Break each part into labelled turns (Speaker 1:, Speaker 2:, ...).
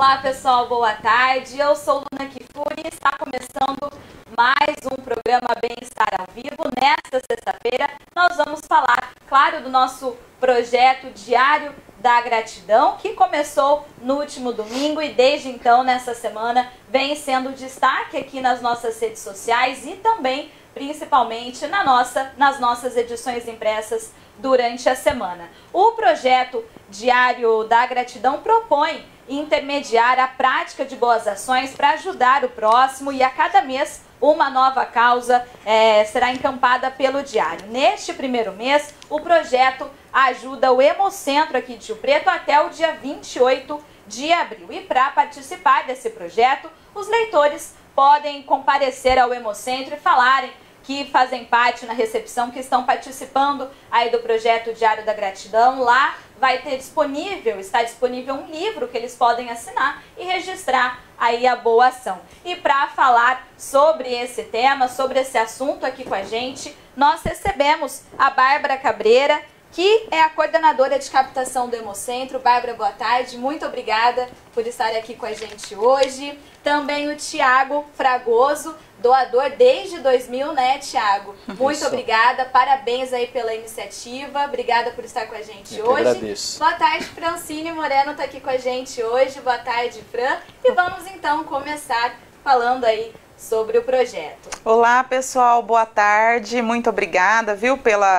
Speaker 1: Olá pessoal, boa tarde, eu sou Luna Kifuri e está começando mais um programa Bem-Estar ao Vivo. Nesta sexta-feira nós vamos falar, claro, do nosso projeto Diário da Gratidão, que começou no último domingo e desde então, nessa semana, vem sendo destaque aqui nas nossas redes sociais e também, principalmente, nas nossas edições impressas durante a semana. O projeto Diário da Gratidão propõe intermediar a prática de boas ações para ajudar o próximo e a cada mês uma nova causa será encampada pelo Diário. Neste primeiro mês, o projeto ajuda o Hemocentro aqui de Rio Preto até o dia 28 de abril. E para participar desse projeto, os leitores podem comparecer ao Hemocentro e falarem que fazem parte na recepção, que estão participando aí do projeto Diário da Gratidão. Lá vai ter está disponível um livro que eles podem assinar e registrar aí a boa ação. E para falar sobre esse tema, sobre esse assunto aqui com a gente, nós recebemos a Bárbara Cabreira, que é a coordenadora de captação do Hemocentro. Bárbara, boa tarde, muito obrigada por estar aqui com a gente hoje. Também o Tiago Fragoso, doador desde 2000, né, Tiago? Muito obrigada, parabéns aí pela iniciativa, obrigada por estar com a gente hoje.
Speaker 2: Agradeço.
Speaker 1: Boa tarde, Francine Moreno está aqui com a gente hoje, boa tarde, Fran. E vamos então começar falando aí sobre o projeto.
Speaker 3: Olá, pessoal, boa tarde, muito obrigada, viu,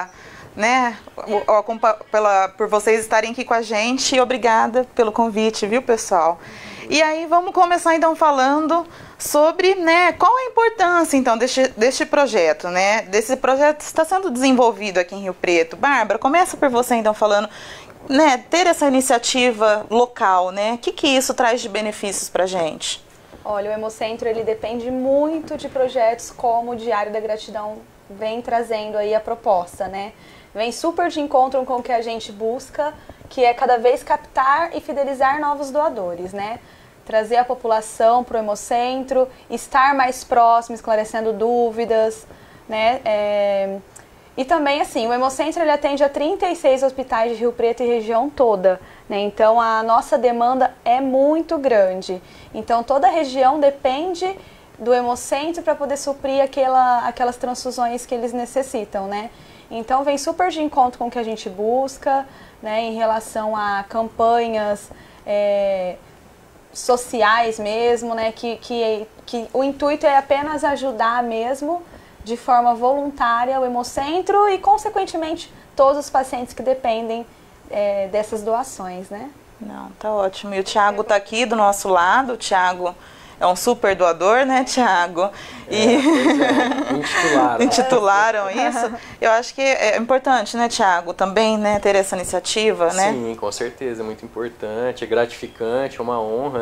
Speaker 3: por vocês estarem aqui com a gente e obrigada pelo convite, viu, pessoal? E aí vamos começar então falando sobre, qual a importância então deste projeto, desse projeto que está sendo desenvolvido aqui em Rio Preto. Bárbara, começa por você então falando, ter essa iniciativa local, o que isso traz de benefícios para a gente?
Speaker 4: Olha, o Hemocentro ele depende muito de projetos como o Diário da Gratidão vem trazendo aí a proposta, Vem super de encontro com o que a gente busca, que é cada vez captar e fidelizar novos doadores, Trazer a população para o Hemocentro, estar mais próximo, esclarecendo dúvidas, E também, assim, o Hemocentro ele atende a 36 hospitais de Rio Preto e região toda, Então, a nossa demanda é muito grande. Então, toda a região depende do Hemocentro para poder suprir aquelas transfusões que eles necessitam, Então, vem super de encontro com o que a gente busca, em relação a campanhas sociais mesmo, que o intuito é apenas ajudar mesmo, de forma voluntária, o Hemocentro e, consequentemente, todos os pacientes que dependem dessas doações,
Speaker 3: Não, tá ótimo. E o Tiago tá aqui do nosso lado, o Tiago é um super doador, Tiago? Intitularam isso. Eu acho que é importante, Tiago, também, ter essa iniciativa,
Speaker 2: Sim, com certeza, é muito importante, é gratificante, é uma honra,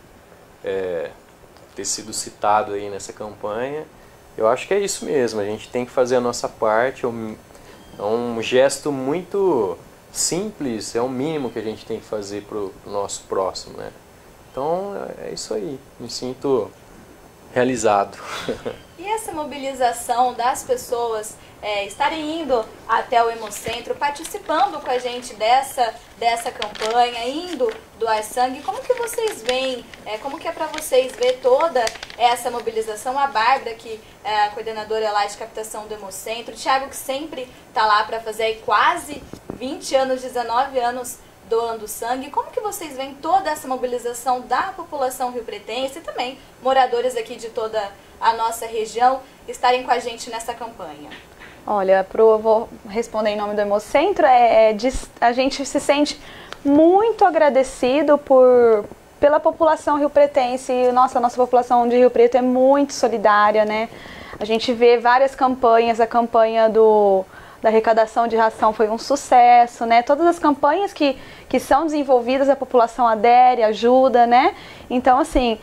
Speaker 2: ter sido citado aí nessa campanha. Eu acho que é isso mesmo, a gente tem que fazer a nossa parte, é um gesto muito simples, é o mínimo que a gente tem que fazer para o nosso próximo, Então, é isso aí, me sinto realizado.
Speaker 1: E essa mobilização das pessoas estarem indo até o Hemocentro, participando com a gente dessa campanha, indo doar sangue, como que vocês veem, como que é para vocês ver toda essa mobilização? A Bárbara, que é a coordenadora lá de captação do Hemocentro, o Tiago, que sempre está lá para fazer aí quase 20 anos, 19 anos, doando sangue. Como que vocês veem toda essa mobilização da população riopretense e também moradores aqui de toda a nossa região estarem com a gente nessa campanha?
Speaker 4: Olha, eu vou responder em nome do Hemocentro, a gente se sente muito agradecido pela população riopretense. Nossa, a nossa população de Rio Preto é muito solidária, A gente vê várias campanhas, a campanha da arrecadação de ração foi um sucesso, Todas as campanhas que são desenvolvidas, a população adere, ajuda, Então, assim,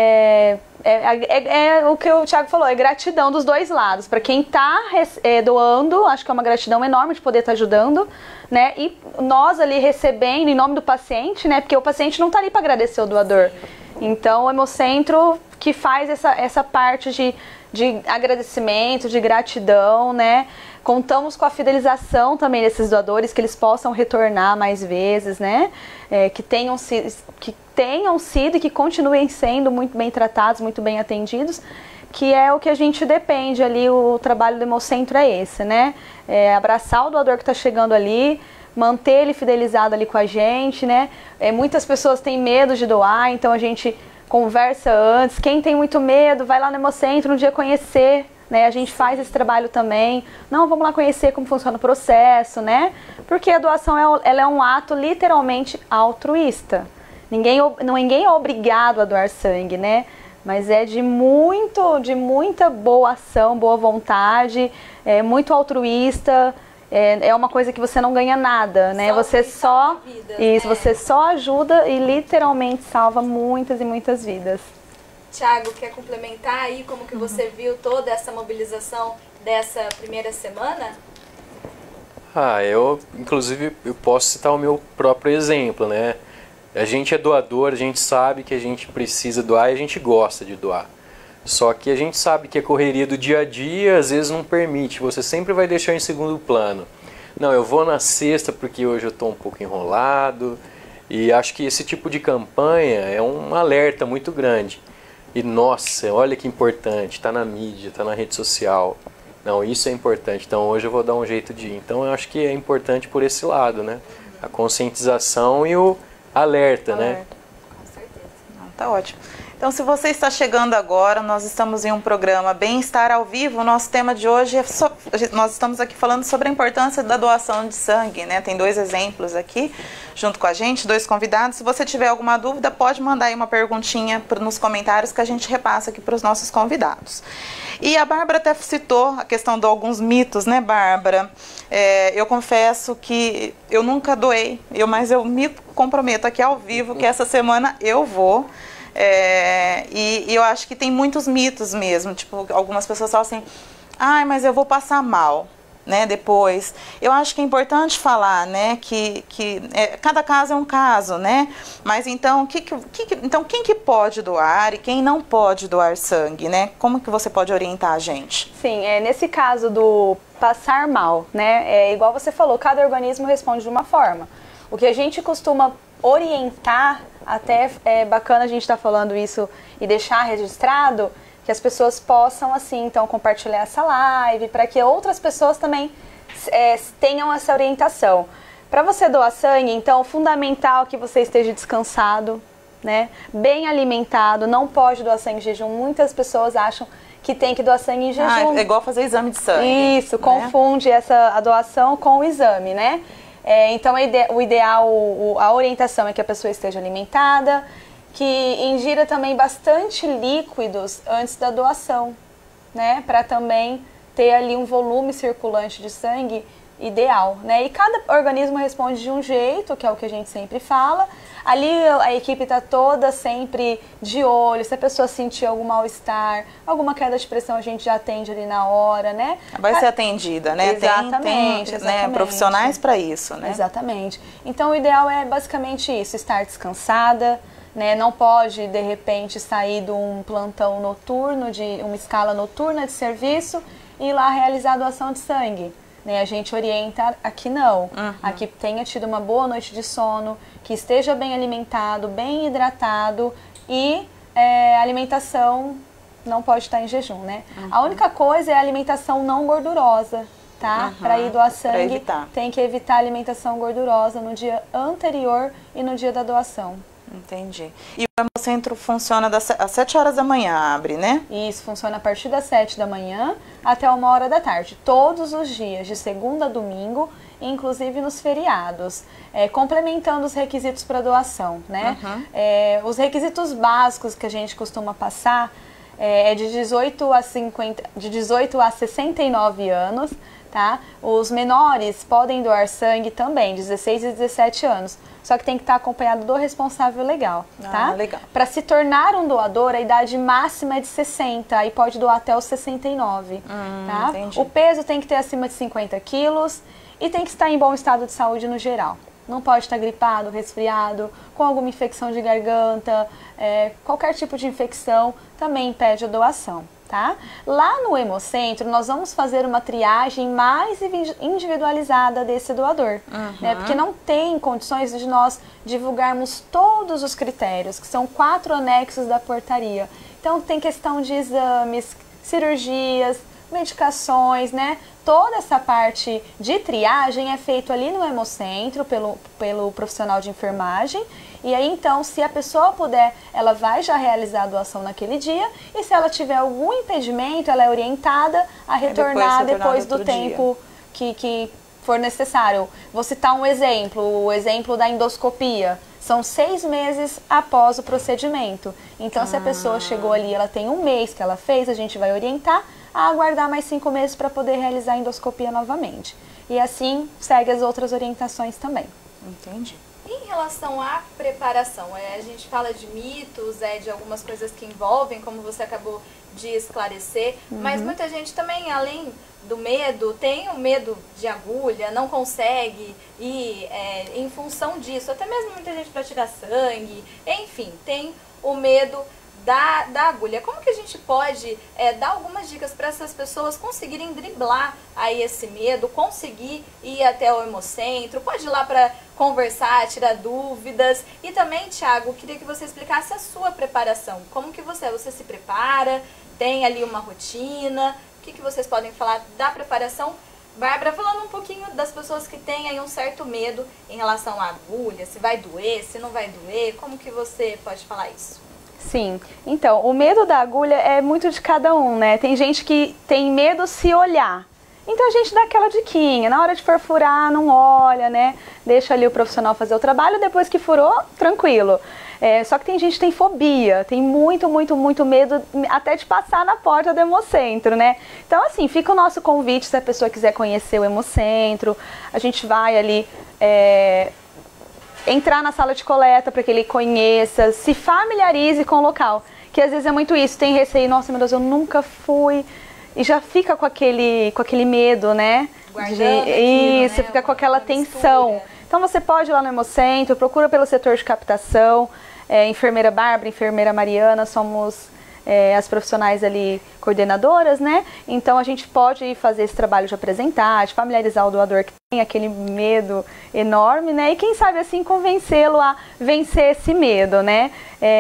Speaker 4: o que o Tiago falou, é gratidão dos dois lados. Para quem está doando, acho que é uma gratidão enorme de poder estar ajudando, E nós ali recebendo em nome do paciente, Porque o paciente não está ali para agradecer o doador. Então, o Hemocentro que faz essa parte de agradecimento, de gratidão, Contamos com a fidelização também desses doadores, que eles possam retornar mais vezes, né? Que tenham sido e que continuem sendo muito bem tratados, muito bem atendidos, que é o que a gente depende ali, o trabalho do Hemocentro é esse, né? Abraçar o doador que está chegando ali, manter ele fidelizado ali com a gente, né? Muitas pessoas têm medo de doar, então a gente conversa antes. Quem tem muito medo, vai lá no Hemocentro um dia conhecer, né? A gente faz esse trabalho também. Não, vamos lá conhecer como funciona o processo, Porque a doação ela é um ato literalmente altruísta. Ninguém é obrigado a doar sangue, Mas é de muita boa ação, boa vontade, muito altruísta. É uma coisa que você não ganha nada, Você só você só ajuda e literalmente salva muitas e muitas vidas.
Speaker 1: Tiago, quer complementar aí como que você viu toda essa mobilização dessa primeira semana?
Speaker 2: Inclusive, eu posso citar o meu próprio exemplo, A gente é doador, a gente sabe que a gente precisa doar e a gente gosta de doar. Só que a gente sabe que a correria do dia a dia às vezes não permite, você sempre vai deixar em segundo plano. Não, eu vou na sexta porque hoje eu estou um pouco enrolado, e acho que esse tipo de campanha é um alerta muito grande. E nossa, olha que importante, está na mídia, está na rede social. Não, isso é importante, então hoje eu vou dar um jeito de ir. Então eu acho que é importante por esse lado, A conscientização e o alerta,
Speaker 1: Com certeza.
Speaker 3: Tá ótimo. Então, se você está chegando agora, nós estamos em um programa Bem-Estar ao Vivo. O nosso tema de hoje nós estamos aqui falando sobre a importância da doação de sangue, Tem 2 exemplos aqui junto com a gente, 2 convidados. Se você tiver alguma dúvida, pode mandar aí uma perguntinha nos comentários que a gente repassa aqui para os nossos convidados. E a Bárbara até citou a questão de alguns mitos, Bárbara? Eu confesso que eu nunca doei, mas eu me comprometo aqui ao vivo que essa semana eu vou. E eu acho que tem muitos mitos mesmo, tipo, algumas pessoas falam assim, mas eu vou passar mal, depois. Eu acho que é importante falar, que cada caso é um caso, Mas então, então, quem que pode doar e quem não pode doar sangue, Como que você pode orientar a gente?
Speaker 4: Sim, nesse caso do passar mal, é igual você falou, cada organismo responde de uma forma. O que a gente costuma orientar, até é bacana a gente estar falando isso e deixar registrado, que as pessoas possam, assim, então, compartilhar essa live, para que outras pessoas também tenham essa orientação. Para você doar sangue, então, fundamental que você esteja descansado, bem alimentado, não pode doar sangue em jejum. Muitas pessoas acham que tem que doar sangue em jejum.
Speaker 3: É igual fazer exame de sangue.
Speaker 4: Isso, confunde a doação com o exame, Então, o ideal, a orientação é que a pessoa esteja alimentada, que ingira também bastante líquidos antes da doação, Para também ter ali um volume circulante de sangue ideal, E cada organismo responde de um jeito, que é o que a gente sempre fala. Ali a equipe está toda sempre de olho, se a pessoa sentir algum mal-estar, alguma queda de pressão, a gente já atende ali na hora,
Speaker 3: Vai ser atendida,
Speaker 4: Exatamente,
Speaker 3: tem profissionais para isso,
Speaker 4: Exatamente. Então o ideal é basicamente isso, estar descansada, Não pode, de repente, sair de um plantão noturno, de uma escala noturna de serviço e ir lá realizar a doação de sangue. A gente orienta aqui não. Aqui tenha tido uma boa noite de sono, que esteja bem alimentado, bem hidratado e a alimentação não pode estar em jejum, A única coisa é a alimentação não gordurosa, Para ir doar sangue, tem que evitar a alimentação gordurosa no dia anterior e no dia da doação.
Speaker 3: Entendi. E o Hemocentro funciona às 7 horas da manhã, abre,
Speaker 4: Isso, funciona a partir das 7 da manhã até 1h da tarde, todos os dias, de segunda a domingo, inclusive nos feriados, complementando os requisitos para doação, os requisitos básicos que a gente costuma passar é de 18 a 69 anos, Os menores podem doar sangue também, 16 e 17 anos. Só que tem que estar acompanhado do responsável legal,
Speaker 3: Legal.
Speaker 4: Para se tornar um doador, a idade máxima é de 60 e pode doar até os 69,
Speaker 3: Entendi.
Speaker 4: O peso tem que ter acima de 50 quilos e tem que estar em bom estado de saúde no geral. Não pode estar gripado, resfriado, com alguma infecção de garganta, qualquer tipo de infecção também impede a doação, tá? Lá no Hemocentro, nós vamos fazer uma triagem mais individualizada desse doador, né? Porque não tem condições de nós divulgarmos todos os critérios, que são 4 anexos da portaria. Então, tem questão de exames, cirurgias, medicações, né? Toda essa parte de triagem é feito ali no Hemocentro pelo profissional de enfermagem. E aí, então, se a pessoa puder, ela vai já realizar a doação naquele dia. E se ela tiver algum impedimento, ela é orientada a retornar depois do tempo que for necessário. Vou citar um exemplo, o exemplo da endoscopia. São 6 meses após o procedimento. Então, se a pessoa chegou ali, ela tem 1 mês que ela fez, a gente vai orientar a aguardar mais 5 meses para poder realizar a endoscopia novamente. E assim, segue as outras orientações também.
Speaker 3: Entendi.
Speaker 1: Em relação à preparação, a gente fala de mitos, de algumas coisas que envolvem, como você acabou de esclarecer, mas muita gente também, além do medo, tem o medo de agulha, não consegue ir em função disso, até mesmo muita gente para tirar sangue, enfim, tem o medo da agulha. Como que a gente pode dar algumas dicas para essas pessoas conseguirem driblar aí esse medo, conseguir ir até o Hemocentro, pode ir lá para conversar, tirar dúvidas? E também, Thiago, queria que você explicasse a sua preparação. Como que você se prepara? Tem ali uma rotina? O que vocês podem falar da preparação? Bárbara, falando um pouquinho das pessoas que têm aí um certo medo em relação à agulha, se vai doer, se não vai doer, como que você pode falar isso?
Speaker 4: Sim, então, o medo da agulha é muito de cada um, né? Tem gente que tem medo se olhar. Então a gente dá aquela diquinha, na hora de for furar, não olha, né? Deixa ali o profissional fazer o trabalho, depois que furou, tranquilo. Só que tem gente que tem fobia, tem muito medo até de passar na porta do Hemocentro, né? Então assim, fica o nosso convite, se a pessoa quiser conhecer o Hemocentro, a gente vai ali entrar na sala de coleta para que ele conheça, se familiarize com o local. Que às vezes é muito isso, tem receio, nossa, meu Deus, eu nunca fui. E já fica com aquele medo, né?
Speaker 1: Guardando
Speaker 4: isso,
Speaker 1: né?
Speaker 4: fica com aquela tensão.
Speaker 1: Mistura.
Speaker 4: Então você pode ir lá no Hemocentro, procura pelo setor de captação, enfermeira Bárbara, enfermeira Mariana, somos as profissionais ali coordenadoras, né? Então a gente pode fazer esse trabalho de apresentar, de familiarizar o doador que tem aquele medo enorme, né? E quem sabe assim convencê-lo a vencer esse medo, né?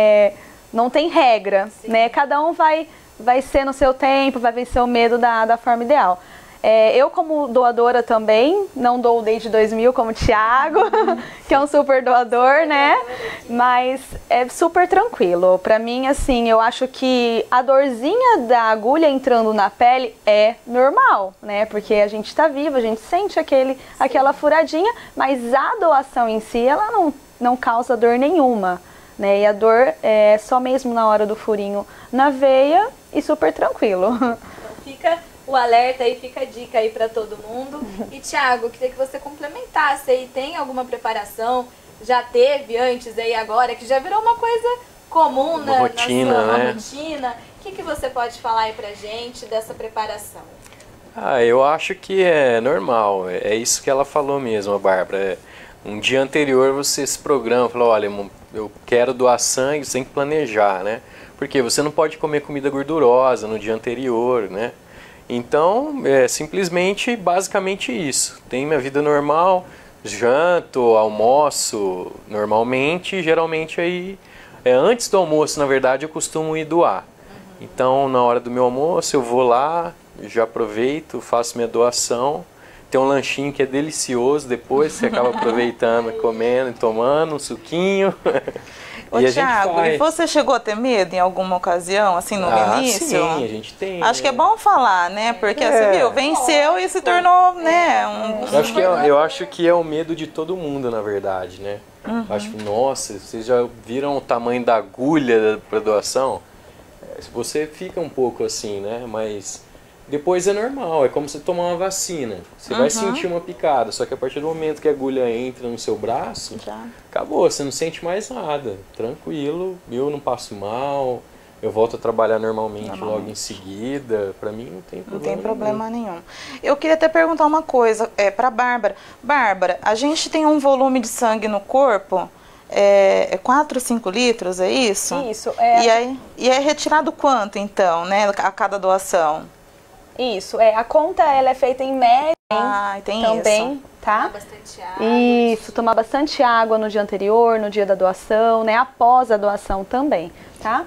Speaker 4: Não tem regra, né? Cada um vai ser no seu tempo, vai vencer o medo da forma ideal. Eu como doadora também, não dou desde 2000 como o Thiago, que é um super doador, né? Mas é super tranquilo. Pra mim, assim, eu acho que a dorzinha da agulha entrando na pele é normal, né? Porque a gente tá vivo, a gente sente aquela furadinha, mas a doação em si, ela não causa dor nenhuma, né? E a dor é só mesmo na hora do furinho na veia e super tranquilo.
Speaker 1: Então fica o alerta aí, fica a dica aí para todo mundo. E Thiago, queria que você complementasse aí, tem alguma preparação, já teve antes aí agora, que já virou uma coisa comum na
Speaker 2: rotina,
Speaker 1: sua
Speaker 2: né?
Speaker 1: rotina. O que você pode falar aí pra gente dessa preparação?
Speaker 2: Eu acho que é normal, é isso que ela falou mesmo, a Bárbara. Um dia anterior você se programa, fala, olha, eu quero doar sangue, você tem que planejar, né? Porque você não pode comer comida gordurosa no dia anterior, né? Então, simplesmente, basicamente isso. Tem minha vida normal, janto, almoço normalmente, geralmente aí, antes do almoço, na verdade, eu costumo ir doar. Então, na hora do meu almoço, eu vou lá, já aproveito, faço minha doação. Tem um lanchinho que é delicioso, depois você acaba aproveitando, comendo e tomando um suquinho.
Speaker 3: Ô, Thiago, e você chegou a ter medo em alguma ocasião, assim, no início?
Speaker 2: Sim, a gente tem.
Speaker 3: Acho que é bom falar, né? Porque você viu, venceu e se tornou, né?
Speaker 2: Eu acho que é o medo de todo mundo, na verdade, né? Acho que, nossa, vocês já viram o tamanho da agulha para doação? Você fica um pouco assim, né? Mas depois é normal, é como você tomar uma vacina. Você vai sentir uma picada, só que a partir do momento que a agulha entra no seu braço, acabou, você não sente mais nada. Tranquilo, eu não passo mal, eu volto a trabalhar normalmente logo em seguida. Pra mim não tem problema.
Speaker 3: Não tem problema nenhum. Eu queria até perguntar uma coisa pra Bárbara. Bárbara, a gente tem um volume de sangue no corpo é 4, 5 litros, é isso?
Speaker 4: Isso.
Speaker 3: E é retirado quanto, então, né, a cada doação?
Speaker 4: Isso. A conta ela é feita em média
Speaker 3: tem
Speaker 4: também,
Speaker 3: isso.
Speaker 4: tá?
Speaker 1: Tomar bastante água.
Speaker 4: Isso, tomar bastante água no dia anterior, no dia da doação, né? Após a doação também, tá?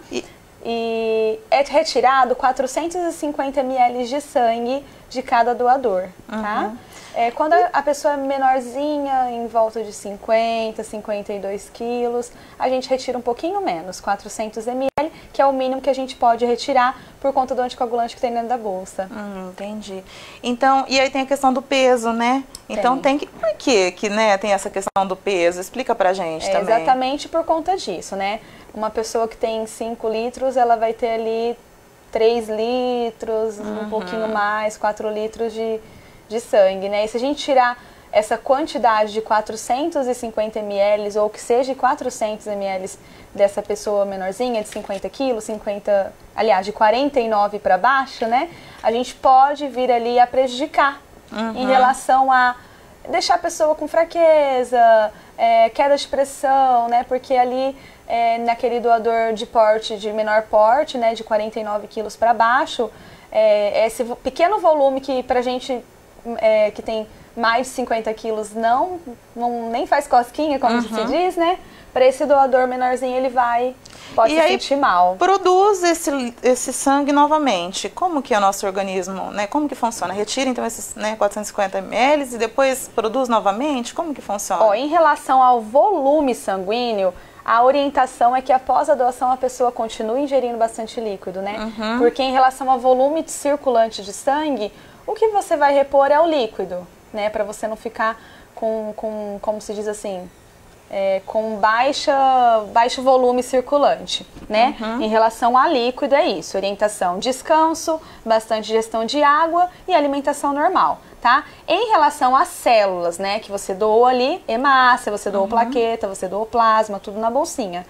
Speaker 4: E é retirado 450 ml de sangue de cada doador, tá? Quando a pessoa é menorzinha, em volta de 50, 52 quilos, a gente retira um pouquinho menos, 400 ml, que é o mínimo que a gente pode retirar por conta do anticoagulante que tem dentro da bolsa.
Speaker 3: Entendi. Então, e aí tem a questão do peso, né? Então por que né, tem essa questão do peso? Explica pra gente também.
Speaker 4: Exatamente por conta disso, né? Uma pessoa que tem 5 litros, ela vai ter ali 3 litros, um pouquinho mais, 4 litros de sangue, né? E se a gente tirar essa quantidade de 450 ml, ou que seja 400 ml dessa pessoa menorzinha, de 50 quilos, de 49 para baixo, né? A gente pode vir ali a prejudicar em relação a deixar a pessoa com fraqueza, queda de pressão, né? Porque ali, naquele doador de menor porte, né? De 49 quilos para baixo, esse pequeno volume que pra gente que tem mais de 50 quilos nem faz cosquinha, como se diz, né? Para esse doador menorzinho, ele pode se sentir mal.
Speaker 3: Produz esse sangue novamente. Como que é o nosso organismo, né? Como que funciona? Retira então esses 450 ml e depois produz novamente? Como que funciona?
Speaker 4: Em relação ao volume sanguíneo, a orientação é que após a doação a pessoa continue ingerindo bastante líquido, né? Porque em relação ao volume circulante de sangue, o que você vai repor é o líquido, né? Para você não ficar com como se diz assim, com baixo volume circulante, né? Em relação a líquido é isso, orientação, descanso, bastante ingestão de água e alimentação normal, tá? Em relação às células, né? Que você doou ali, hemácia, você doou plaqueta, você doou plasma, tudo na bolsinha.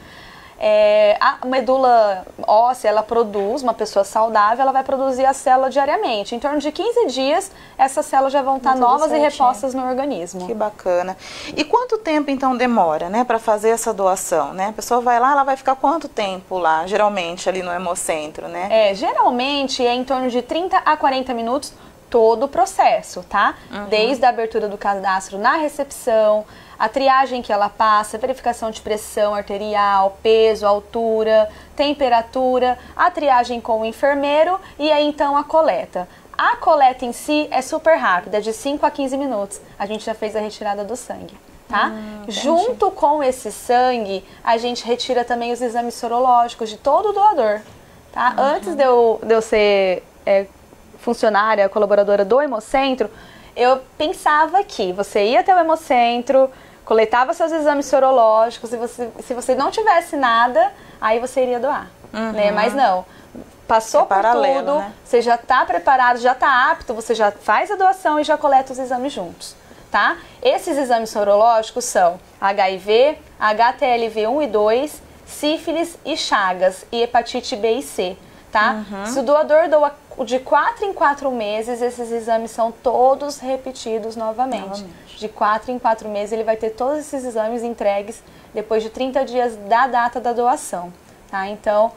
Speaker 4: A medula óssea, ela produz, uma pessoa saudável, ela vai produzir a célula diariamente. Em torno de 15 dias, essas células já vão estar novas e repostas no organismo.
Speaker 3: Que bacana. E quanto tempo, então, demora, né, para fazer essa doação, né? A pessoa vai lá, ela vai ficar quanto tempo lá, geralmente, ali no Hemocentro, né?
Speaker 4: Geralmente é em torno de 30 a 40 minutos todo o processo, tá? Desde a abertura do cadastro na recepção, a triagem que ela passa, verificação de pressão arterial, peso, altura, temperatura, a triagem com o enfermeiro e aí então a coleta. A coleta em si é super rápida, de 5 a 15 minutos. A gente já fez a retirada do sangue, tá? Junto com esse sangue, a gente retira também os exames sorológicos de todo o doador, tá? Antes de eu ser funcionária, colaboradora do Hemocentro, eu pensava que você ia até o Hemocentro, coletava seus exames sorológicos e se você não tivesse nada, aí você iria doar, né? Mas não, passou por tudo, né? Você já está preparado, já está apto, você já faz a doação e já coleta os exames juntos, tá? Esses exames sorológicos são HIV, HTLV1 e 2, sífilis e chagas e hepatite B e C, tá? Se o doador doa de 4 em 4 meses, esses exames são todos repetidos novamente. De 4 em 4 meses ele vai ter todos esses exames entregues depois de 30 dias da data da doação, tá? Então,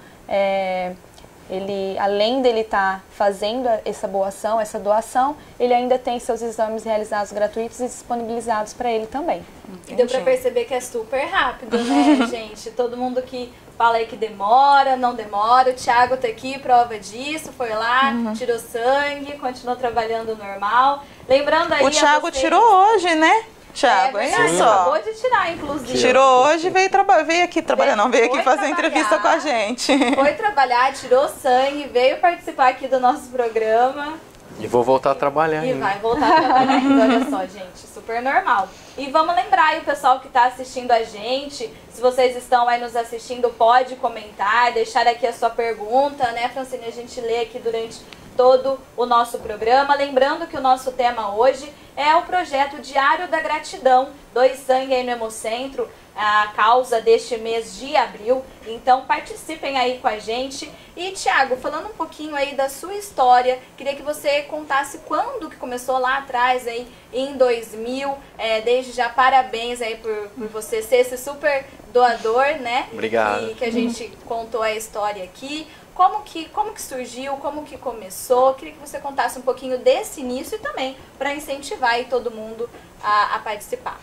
Speaker 4: ele, além dele estar fazendo essa doação, ele ainda tem seus exames realizados gratuitos e disponibilizados para ele também.
Speaker 1: E deu para perceber que é super rápido, né, gente? Todo mundo que fala aí que demora, não demora. O Thiago tá aqui, prova disso, foi lá, tirou sangue, continuou trabalhando normal. Lembrando aí...
Speaker 3: O Thiago tirou hoje, né? Thiago,
Speaker 1: é só. Acabou de tirar, inclusive.
Speaker 3: Tirou hoje e veio aqui trabalhar, veio aqui fazer entrevista com a gente.
Speaker 1: Foi trabalhar, tirou sangue, veio participar aqui do nosso programa.
Speaker 2: E vou voltar a trabalhar ainda.
Speaker 1: E vai voltar a trabalhar ainda, olha só, gente, super normal. E vamos lembrar aí o pessoal que está assistindo a gente, se vocês estão aí nos assistindo, pode comentar, deixar aqui a sua pergunta, né, Francine, a gente lê aqui durante todo o nosso programa. Lembrando que o nosso tema hoje é o projeto Diário da Gratidão, Doe Sangue aí no Hemocentro, a causa deste mês de abril. Então participem aí com a gente. E Thiago, falando um pouquinho aí da sua história, queria que você contasse quando que começou lá atrás, aí em 2000. Desde já parabéns aí por você ser esse super doador, né?
Speaker 2: Obrigado.
Speaker 1: E que a gente contou a história aqui. Como que surgiu, como que começou? Queria que você contasse um pouquinho desse início e também para incentivar aí todo mundo a participar.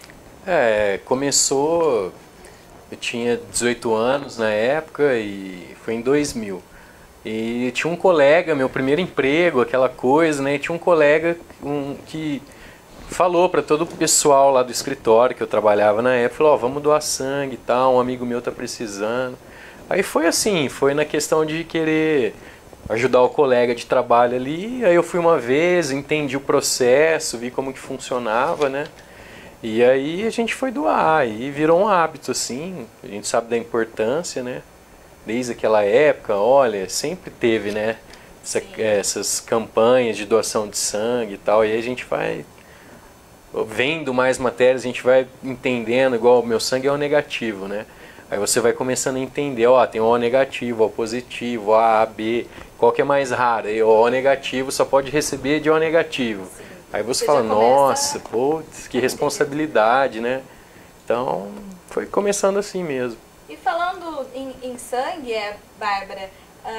Speaker 2: Começou, eu tinha 18 anos na época e foi em 2000. E tinha um colega, meu primeiro emprego, aquela coisa, né? E tinha um colega que falou para todo o pessoal lá do escritório que eu trabalhava na época, falou, vamos doar sangue e tal, um amigo meu tá precisando. Aí foi assim, foi na questão de querer ajudar o colega de trabalho ali. Aí eu fui uma vez, entendi o processo, vi como que funcionava, né? E aí a gente foi doar, e virou um hábito, assim, a gente sabe da importância, né? Desde aquela época, olha, sempre teve, né? Essas campanhas de doação de sangue e tal, e aí a gente vai vendo mais matérias, a gente vai entendendo, igual o meu sangue é O negativo, né? Aí você vai começando a entender, tem o O negativo, O positivo, A, B, qual que é mais raro? E o O negativo só pode receber de O negativo. Sim. Aí você fala, nossa, putz, que responsabilidade, né? Então, foi começando assim mesmo.
Speaker 1: E falando em sangue, Bárbara,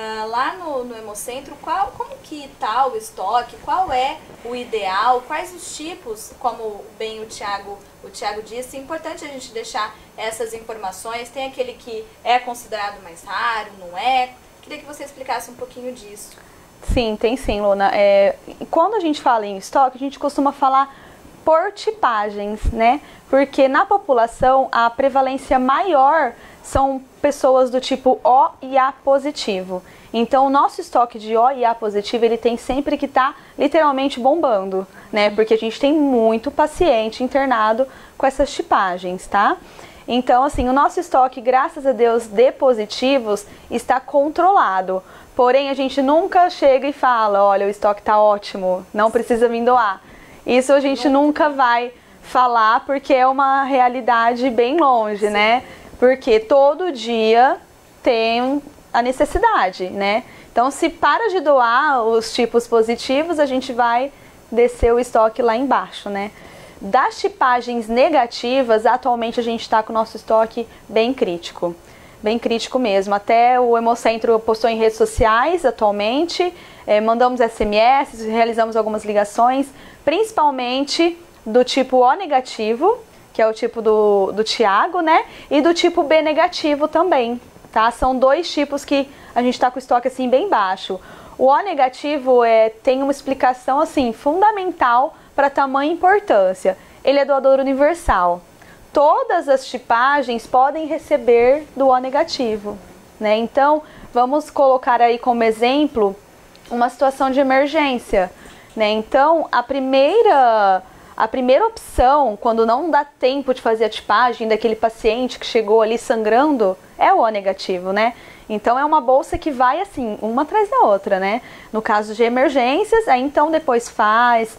Speaker 1: lá no Hemocentro, como que está o estoque? Qual é o ideal? Quais os tipos, como bem o Thiago disse? É importante a gente deixar essas informações. Tem aquele que é considerado mais raro, não é? Queria que você explicasse um pouquinho disso.
Speaker 4: Sim, tem sim, Luna. Quando a gente fala em estoque, a gente costuma falar por tipagens, né? Porque na população a prevalência maior são pessoas do tipo O e A positivo. Então o nosso estoque de O e A positivo, ele tem sempre que estar literalmente bombando, né? Porque a gente tem muito paciente internado com essas tipagens, tá? Então, assim, o nosso estoque, graças a Deus, de positivos está controlado. Porém, a gente nunca chega e fala, olha, o estoque está ótimo, não precisa vir doar. Isso a gente nunca vai falar porque é uma realidade bem longe, né? Porque todo dia tem a necessidade, né? Então, se para de doar os tipos positivos, a gente vai descer o estoque lá embaixo, né? Das tipagens negativas, atualmente a gente está com o nosso estoque bem crítico mesmo. Até o Hemocentro postou em redes sociais atualmente, mandamos SMS, realizamos algumas ligações, principalmente do tipo O negativo, que é o tipo do Thiago, né? E do tipo B negativo também, tá? São dois tipos que a gente está com o estoque assim bem baixo. O O negativo tem uma explicação assim fundamental para tamanha importância. Ele é doador universal. Todas as tipagens podem receber do O negativo, né? Então, vamos colocar aí como exemplo uma situação de emergência, né? Então, a primeira opção, quando não dá tempo de fazer a tipagem daquele paciente que chegou ali sangrando, é o O negativo, né? Então, é uma bolsa que vai assim, uma atrás da outra, né? No caso de emergências, aí então depois faz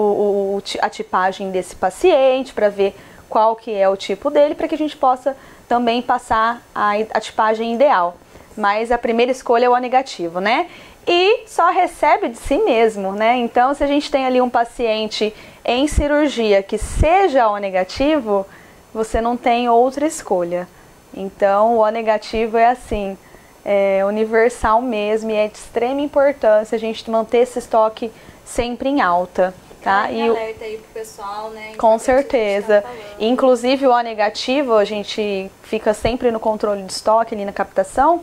Speaker 4: a tipagem desse paciente para ver qual que é o tipo dele, para que a gente possa também passar a tipagem ideal. Mas a primeira escolha é o O negativo, né? E só recebe de si mesmo, né? Então, se a gente tem ali um paciente em cirurgia que seja O negativo, você não tem outra escolha. Então, o O negativo é assim, universal mesmo, e é de extrema importância a gente manter esse estoque sempre em alta. Tá?
Speaker 1: E alerta aí pro pessoal, né?
Speaker 4: Com certeza. Inclusive o O negativo, a gente fica sempre no controle de estoque ali na captação.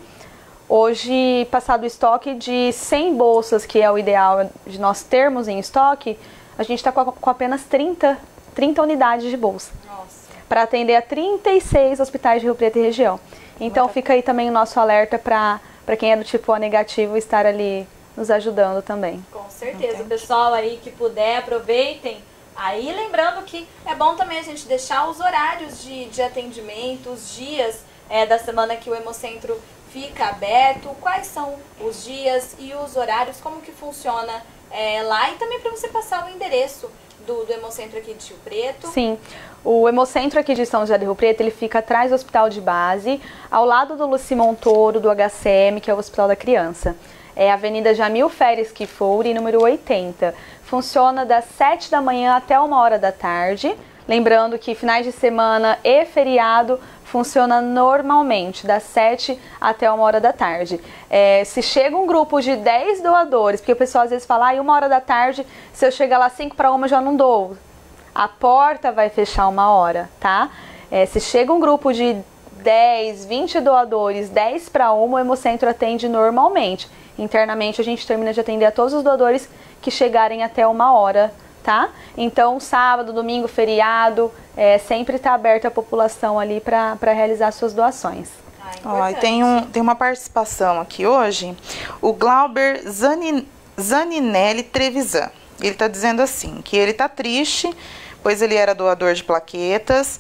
Speaker 4: Hoje, passado o estoque de 100 bolsas, que é o ideal de nós termos em estoque, a gente está com apenas 30 unidades de bolsa. Nossa. Para atender a 36 hospitais de Rio Preto e região. Então fica aí também o nosso alerta para quem é do tipo O negativo estar ali nos ajudando também.
Speaker 1: Com certeza. O pessoal aí que puder, aproveitem. Aí lembrando que é bom também a gente deixar os horários de atendimento, os dias da semana que o Hemocentro fica aberto, quais são os dias e os horários, como que funciona lá, e também para você passar o endereço do Hemocentro aqui de Rio Preto.
Speaker 4: Sim, o Hemocentro aqui de São José do Rio Preto, ele fica atrás do Hospital de Base, ao lado do Luci Montoro, do HCM, que é o Hospital da Criança. É a Avenida Jamil Feres Kifuri, número 80. Funciona das 7 da manhã até 1h da tarde. Lembrando que finais de semana e feriado funciona normalmente, das 7 até 1h da tarde. Se chega um grupo de 10 doadores, porque o pessoal às vezes fala, 1h da tarde, se eu chegar lá 5 para 1 eu já não dou. A porta vai fechar 1h, tá? Se chega um grupo de 10, 20 doadores, 10 para 1, o Hemocentro atende normalmente. Internamente a gente termina de atender a todos os doadores que chegarem até 1h, tá? Então, sábado, domingo, feriado, sempre está aberta a população ali para realizar suas doações.
Speaker 3: E tem uma participação aqui hoje, o Glauber Zaninelli Trevisan. Ele está dizendo assim, que ele está triste, pois ele era doador de plaquetas,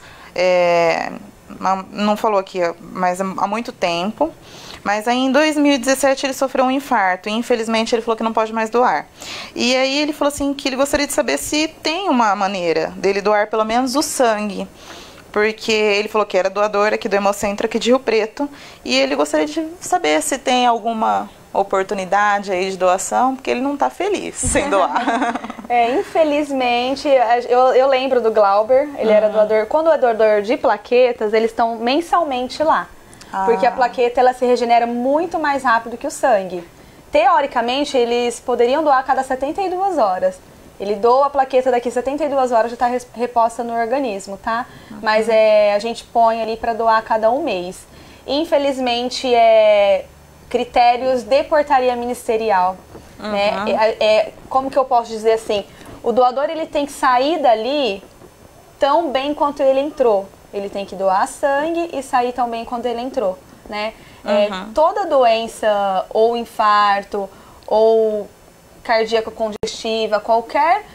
Speaker 3: não falou aqui, mas há muito tempo. Mas aí em 2017 ele sofreu um infarto e infelizmente ele falou que não pode mais doar. E aí ele falou assim que ele gostaria de saber se tem uma maneira dele doar pelo menos o sangue. Porque ele falou que era doador aqui do Hemocentro aqui de Rio Preto. E ele gostaria de saber se tem alguma oportunidade aí de doação, porque ele não está feliz sem doar.
Speaker 4: Infelizmente, eu lembro do Glauber, ele era doador. Quando é doador de plaquetas, eles estão mensalmente lá. Porque a plaqueta ela se regenera muito mais rápido que o sangue. Teoricamente, eles poderiam doar a cada 72 horas. Ele doa a plaqueta daqui 72 horas, já está reposta no organismo, tá? Mas a gente põe ali para doar a cada 1 mês. Infelizmente, critérios de portaria ministerial. Né? Como que eu posso dizer assim? O doador ele tem que sair dali tão bem quanto ele entrou. Ele tem que doar sangue e sair tão bem quando ele entrou, né? Toda doença, ou infarto, ou cardíaca congestiva, qualquer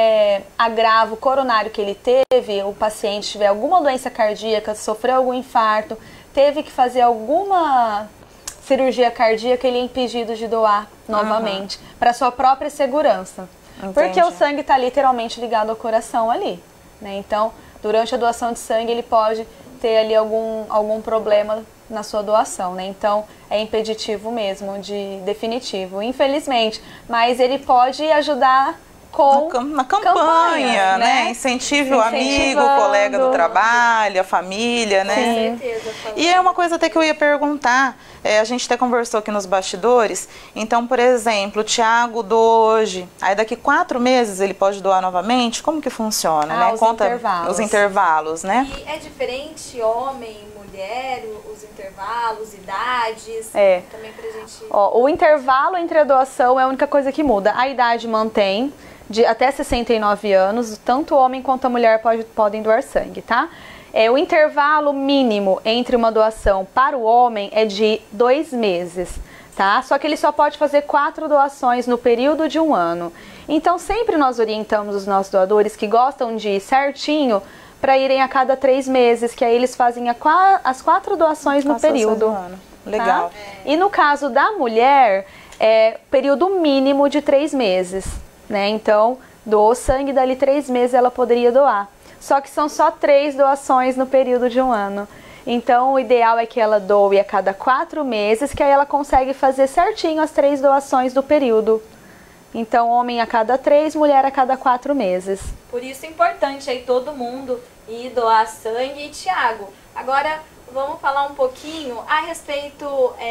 Speaker 4: agravo coronário que ele teve, o paciente tiver alguma doença cardíaca, sofreu algum infarto, teve que fazer alguma cirurgia cardíaca, ele é impedido de doar novamente, para sua própria segurança.
Speaker 3: Entendi.
Speaker 4: Porque o sangue está literalmente ligado ao coração ali, né? Então, durante a doação de sangue, ele pode ter ali algum problema na sua doação, né? Então, é impeditivo mesmo, definitivo, infelizmente. Mas ele pode ajudar
Speaker 3: na campanha, né? Incentive o amigo, o colega do trabalho, a família, né?
Speaker 1: Com certeza.
Speaker 3: E é uma coisa até que eu ia perguntar, a gente até conversou aqui nos bastidores, então, por exemplo, o Thiago doou hoje, aí daqui 4 meses ele pode doar novamente? Como que funciona, né? Os intervalos, né?
Speaker 1: E é diferente homem, mulher, os intervalos, idades, também pra gente...
Speaker 4: O intervalo entre a doação é a única coisa que muda. A idade mantém, de até 69 anos, tanto o homem quanto a mulher podem doar sangue, tá? O intervalo mínimo entre uma doação para o homem é de 2 meses, tá? Só que ele só pode fazer 4 doações no período de 1 ano. Então, sempre nós orientamos os nossos doadores que gostam de ir certinho para irem a cada 3 meses, que aí eles fazem as 4 doações no período.
Speaker 3: Legal.
Speaker 4: Tá? E no caso da mulher, período mínimo de 3 meses, né? Então, doou sangue, dali 3 meses ela poderia doar. Só que são só 3 doações no período de 1 ano. Então, o ideal é que ela doe a cada 4 meses, que aí ela consegue fazer certinho as 3 doações do período. Então, homem a cada 3, mulher a cada 4 meses.
Speaker 1: Por isso é importante aí todo mundo ir doar sangue. E, Thiago, agora vamos falar um pouquinho a respeito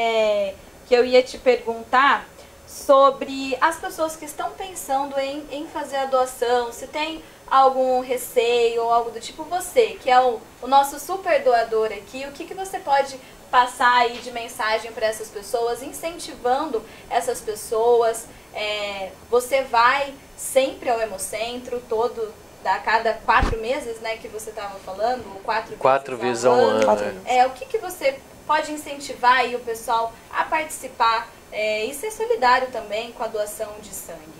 Speaker 1: que eu ia te perguntar sobre as pessoas que estão pensando em fazer a doação, se tem algum receio ou algo do tipo. Você, que é o nosso super doador aqui, o que você pode passar aí de mensagem para essas pessoas, incentivando essas pessoas? Você vai sempre ao Hemocentro, a cada 4 meses, né, que você estava falando, 4 vezes ao ano. O que você pode incentivar aí o pessoal a participar e ser solidário também com a doação de sangue?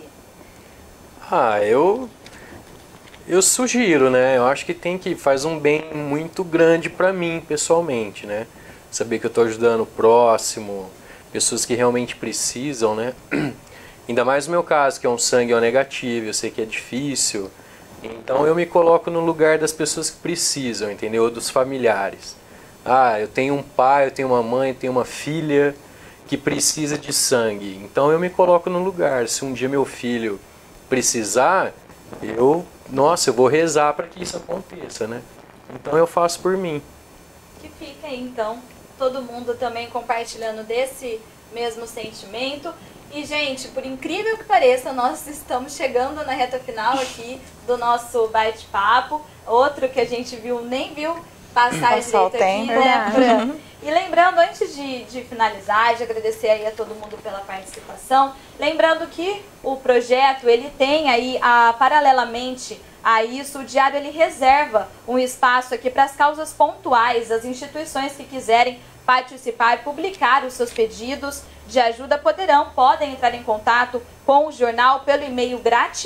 Speaker 2: Eu sugiro, né? Eu acho que faz um bem muito grande para mim, pessoalmente, né? Saber que eu estou ajudando o próximo, pessoas que realmente precisam, né? Ainda mais no meu caso, que é um sangue O negativo, eu sei que é difícil, Então eu me coloco no lugar das pessoas que precisam, entendeu? Dos familiares. Ah, eu tenho um pai, eu tenho uma mãe, eu tenho uma filha que precisa de sangue. Então eu me coloco no lugar. Se um dia meu filho precisar, eu vou rezar para que isso aconteça, né? Então eu faço por mim.
Speaker 1: Que fica aí, então, todo mundo também compartilhando desse mesmo sentimento. E, gente, por incrível que pareça, nós estamos chegando na reta final aqui do nosso bate-papo. Outro que a gente nem viu passar direito aqui, né, Fran? E lembrando, antes de finalizar, de agradecer aí a todo mundo pela participação, lembrando que o projeto, ele tem aí, paralelamente a isso, o Diário ele reserva um espaço aqui para as causas pontuais, as instituições que quiserem participar, publicar os seus pedidos de ajuda podem entrar em contato com o jornal pelo e-mail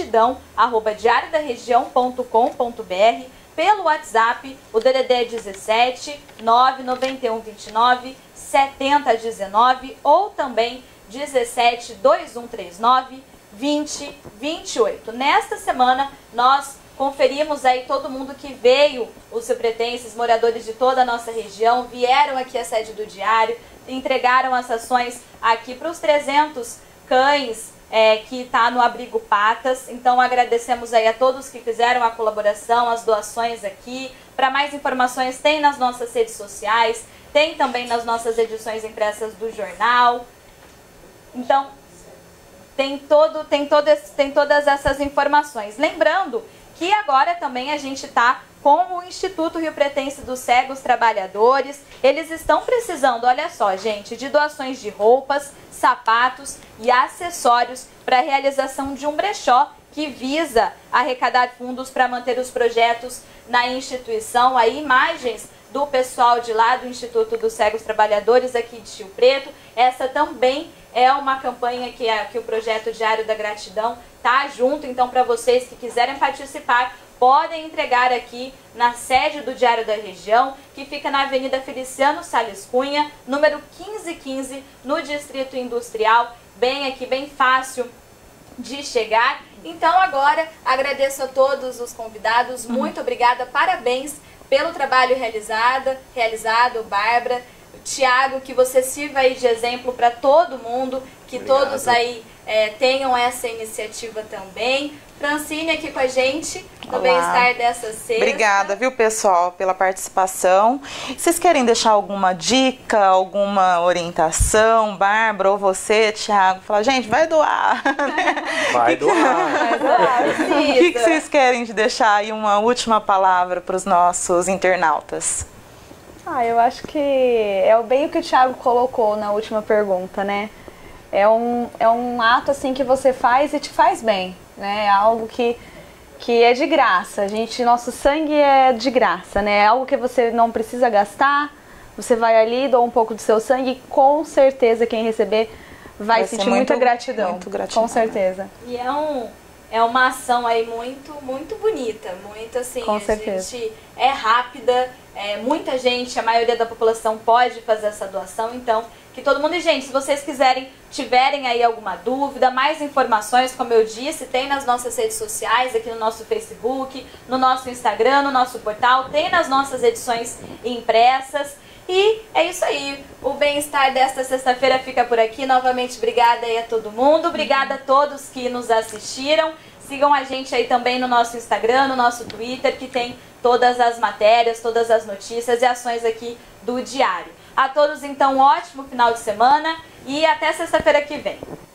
Speaker 1: gratidão@diariodaregião.com.br, pelo WhatsApp, o DDD é 17 991 29 70 19 ou também 17 2139 20 28. Nesta semana nós conferimos aí todo mundo que veio, os riopretenses, moradores de toda a nossa região, vieram aqui à sede do Diário, entregaram as ações aqui para os 300 cães que está no abrigo Patas. Então agradecemos aí a todos que fizeram a colaboração, as doações aqui. Para mais informações tem nas nossas redes sociais, tem também nas nossas edições impressas do jornal. Então tem todas essas informações. Lembrando que agora também a gente está com o Instituto Riopretense dos Cegos Trabalhadores. Eles estão precisando, olha só, gente, de doações de roupas, sapatos e acessórios para a realização de um brechó que visa arrecadar fundos para manter os projetos na instituição. Aí imagens do pessoal de lá do Instituto dos Cegos Trabalhadores aqui de Rio Preto. Essa também é uma campanha que o projeto Diário da Gratidão tá junto. Então, para vocês que quiserem participar, podem entregar aqui na sede do Diário da Região, que fica na Avenida Feliciano Salles Cunha, número 1515, no Distrito Industrial, bem aqui, bem fácil de chegar. Então, agora, agradeço a todos os convidados, muito obrigada, parabéns pelo trabalho realizado, Bárbara, Tiago, que você sirva aí de exemplo para todo mundo, que
Speaker 2: Obrigado.
Speaker 1: Todos aí tenham essa iniciativa também. Francine aqui com a gente, no bem-estar dessa sexta.
Speaker 3: Obrigada, viu, pessoal, pela participação. Vocês querem deixar alguma dica, alguma orientação, Bárbara, ou você, Tiago? Falar, gente, vai doar.
Speaker 2: Vai doar.
Speaker 1: Vai doar,
Speaker 3: O que vocês querem de deixar aí uma última palavra para os nossos internautas?
Speaker 4: Eu acho que é bem o que o Thiago colocou na última pergunta, né? É um ato assim que você faz e te faz bem, né? É algo que é de graça. Nosso sangue é de graça, né? É algo que você não precisa gastar. Você vai ali, doa um pouco do seu sangue e com certeza quem receber vai sentir muita gratidão.
Speaker 3: Muito gratidão.
Speaker 4: Com certeza.
Speaker 1: E é uma ação aí muito bonita, muito assim,
Speaker 4: Com certeza.
Speaker 1: gente é rápida, muita gente, a maioria da população pode fazer essa doação, então que todo mundo, e gente, se vocês tiverem aí alguma dúvida, mais informações, como eu disse, tem nas nossas redes sociais, aqui no nosso Facebook, no nosso Instagram, no nosso portal, tem nas nossas edições impressas. E é isso aí, o bem-estar desta sexta-feira fica por aqui. Novamente, obrigada aí a todo mundo, obrigada a todos que nos assistiram. Sigam a gente aí também no nosso Instagram, no nosso Twitter, que tem todas as matérias, todas as notícias e ações aqui do Diário. A todos, então, um ótimo final de semana e até sexta-feira que vem.